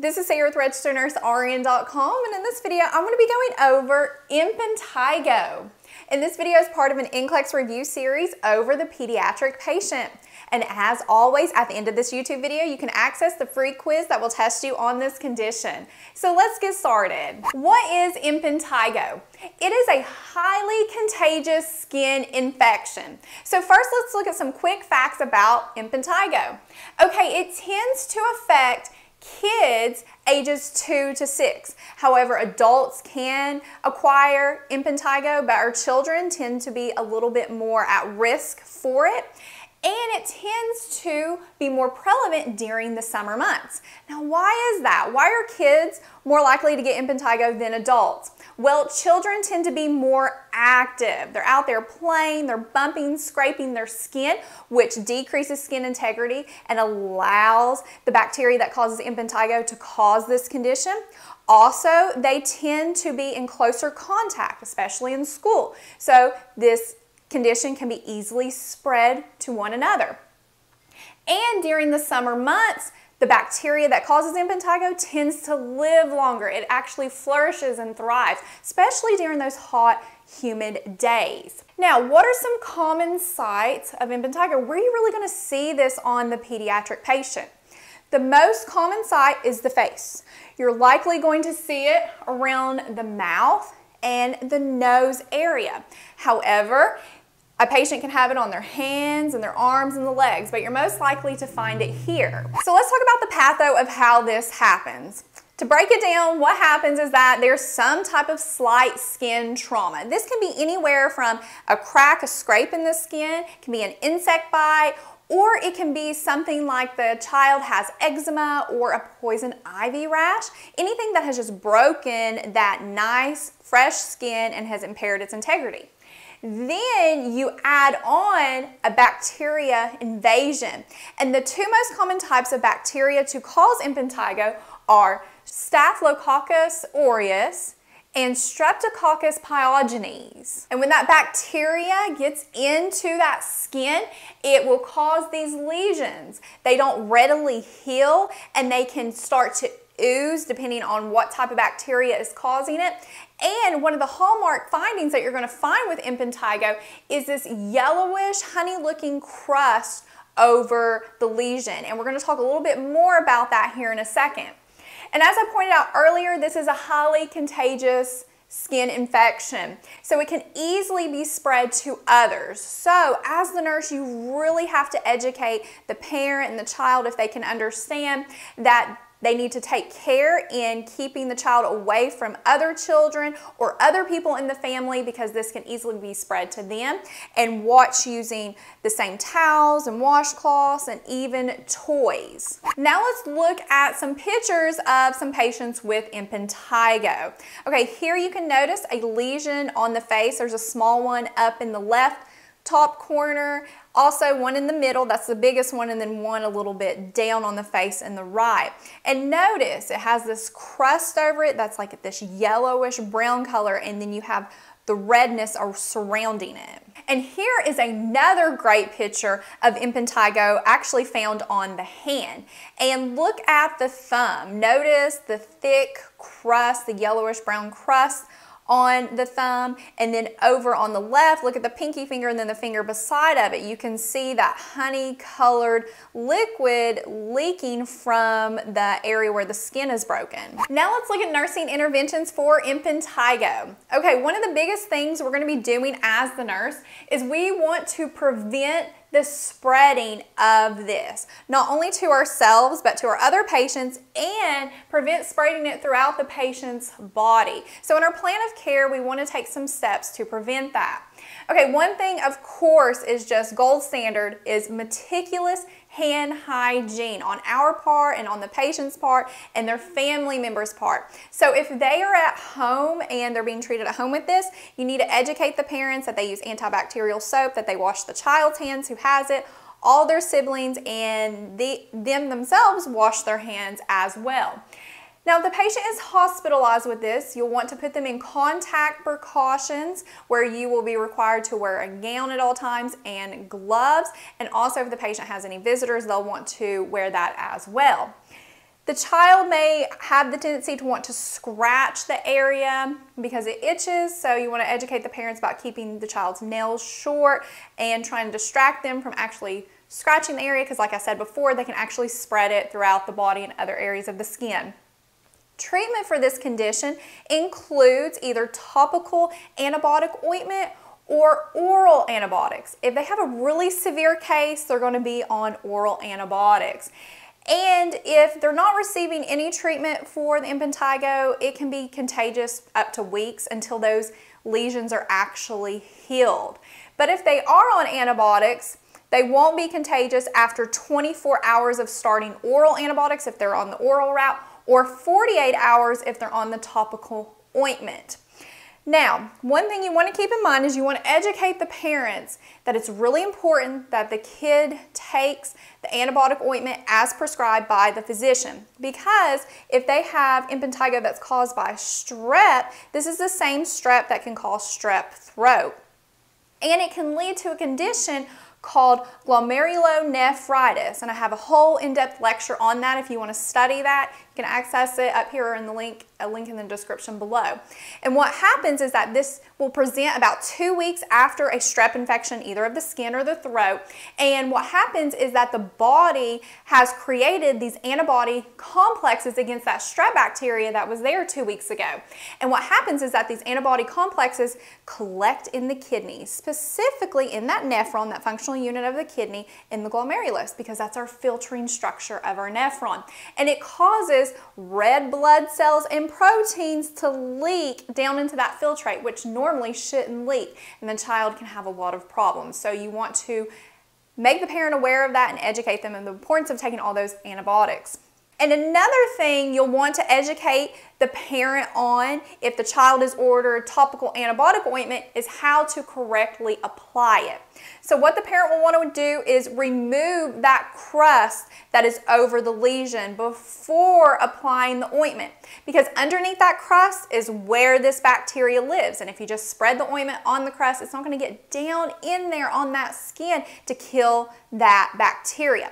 This is Sarah with RegisteredNurseRN.com, and in this video I'm going to be going over Impetigo. And this video is part of an NCLEX review series over the pediatric patient. And as always, at the end of this YouTube video, you can access the free quiz that will test you on this condition. So let's get started. What is Impetigo? It is a highly contagious skin infection. So first, let's look at some quick facts about Impetigo. Okay, it tends to affect kids ages 2 to 6. However, adults can acquire Impetigo, but our children tend to be a little bit more at risk for it. And it tends to be more prevalent during the summer months. Now, why is that? Why are kids more likely to get Impetigo than adults? Well, children tend to be more active. They're out there playing, they're bumping, scraping their skin, which decreases skin integrity and allows the bacteria that causes Impetigo to cause this condition. Also, they tend to be in closer contact, especially in school. So this condition can be easily spread to one another. And during the summer months, the bacteria that causes Impetigo tends to live longer. It actually flourishes and thrives, especially during those hot, humid days. Now, what are some common sites of Impetigo? Where are you really going to see this on the pediatric patient? The most common site is the face. You're likely going to see it around the mouth and the nose area. However, a patient can have it on their hands and their arms and the legs, but you're most likely to find it here. So let's talk about the patho of how this happens. To break it down, what happens is that there's some type of slight skin trauma. This can be anywhere from a crack, a scrape in the skin, it can be an insect bite, or it can be something like the child has eczema or a poison ivy rash, anything that has just broken that nice, fresh skin and has impaired its integrity. Then you add on a bacteria invasion. And the two most common types of bacteria to cause Impetigo are Staphylococcus aureus and Streptococcus pyogenes. And when that bacteria gets into that skin, it will cause these lesions. They don't readily heal and they can start to ooze depending on what type of bacteria is causing it. And one of the hallmark findings that you're going to find with Impetigo is this yellowish, honey-looking crust over the lesion. And we're going to talk a little bit more about that here in a second. And as I pointed out earlier, this is a highly contagious skin infection. So it can easily be spread to others. So as the nurse, you really have to educate the parent and the child if they can understand that they need to take care in keeping the child away from other children or other people in the family because this can easily be spread to them, and watch using the same towels and washcloths and even toys. Now let's look at some pictures of some patients with Impetigo. Okay, here you can notice a lesion on the face. There's a small one up in the left top corner, also one in the middle, that's the biggest one, and then one a little bit down on the face in the right. And notice it has this crust over it that's like this yellowish brown color, and then you have the redness surrounding it. And here is another great picture of Impetigo actually found on the hand. And look at the thumb. Notice the thick crust, the yellowish brown crust on the thumb, and then over on the left, look at the pinky finger and then the finger beside of it. You can see that honey colored liquid leaking from the area where the skin is broken. Now let's look at nursing interventions for Impetigo. Okay, one of the biggest things we're going to be doing as the nurse is we want to prevent the spreading of this, not only to ourselves, but to our other patients, and prevent spreading it throughout the patient's body. So in our plan of care, we want to take some steps to prevent that. Okay, one thing, of course, is just gold standard is meticulous hand hygiene on our part and on the patient's part and their family members' part. So if they are at home and they're being treated at home with this, you need to educate the parents that they use antibacterial soap, that they wash the child's hands who has it, all their siblings, and them themselves wash their hands as well. Now, if the patient is hospitalized with this, you'll want to put them in contact precautions where you will be required to wear a gown at all times and gloves. And also if the patient has any visitors, they'll want to wear that as well. The child may have the tendency to want to scratch the area because it itches, so you want to educate the parents about keeping the child's nails short and trying to distract them from actually scratching the area, because like I said before, they can actually spread it throughout the body and other areas of the skin. Treatment for this condition includes either topical antibiotic ointment or oral antibiotics. If they have a really severe case, they're going to be on oral antibiotics. And if they're not receiving any treatment for the impetigo, it can be contagious up to weeks until those lesions are actually healed. But if they are on antibiotics, they won't be contagious after 24 hours of starting oral antibiotics if they're on the oral route, or 48 hours if they're on the topical ointment. Now, one thing you want to keep in mind is you want to educate the parents that it's really important that the kid takes the antibiotic ointment as prescribed by the physician, because if they have impetigo that's caused by strep, this is the same strep that can cause strep throat. And it can lead to a condition called glomerulonephritis, and I have a whole in-depth lecture on that. If you want to study that, you can access it up here in the link, a link in the description below. And what happens is that this will present about 2 weeks after a strep infection, either of the skin or the throat. And what happens is that the body has created these antibody complexes against that strep bacteria that was there 2 weeks ago. And what happens is that these antibody complexes collect in the kidney, specifically in that nephron, that functional unit of the kidney, in the glomerulus, because that's our filtering structure of our nephron. And it causes red blood cells and proteins to leak down into that filtrate, which normally shouldn't leak, and the child can have a lot of problems. So you want to make the parent aware of that and educate them on the importance of taking all those antibiotics. And another thing you'll want to educate the parent on if the child is ordered topical antibiotic ointment is how to correctly apply it. So what the parent will want to do is remove that crust that is over the lesion before applying the ointment, because underneath that crust is where this bacteria lives, and if you just spread the ointment on the crust, it's not going to get down in there on that skin to kill that bacteria.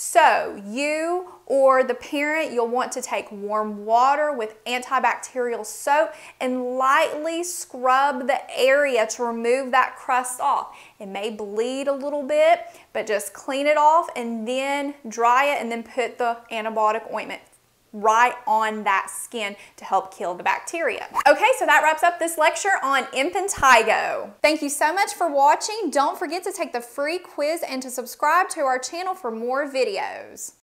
So you or the parent, you'll want to take warm water with antibacterial soap and lightly scrub the area to remove that crust off. It may bleed a little bit, but just clean it off and then dry it and then put the antibiotic ointment right on that skin to help kill the bacteria. Okay, so that wraps up this lecture on impetigo. Thank you so much for watching. Don't forget to take the free quiz and to subscribe to our channel for more videos.